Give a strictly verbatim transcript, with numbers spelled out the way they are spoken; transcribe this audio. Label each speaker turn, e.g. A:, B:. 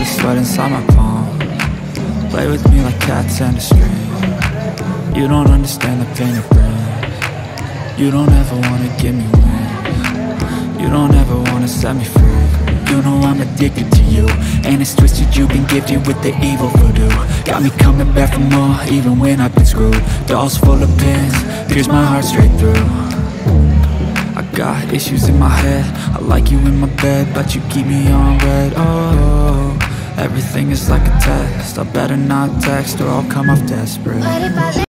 A: the sweat inside my palm. Play with me like cats and a string. You don't understand the pain it brings. You don't ever wanna give me wings. You don't ever wanna set me free. You know I'm addicted to you, and it's twisted, you've been gifted with the evil voodoo. Got me coming back for more, even when I've been screwed. Dolls full of pins, pierce my heart straight through. I got issues in my head, I like you in my bed, but you keep me on red. Oh, everything is like a test, I better not text or I'll come off desperate.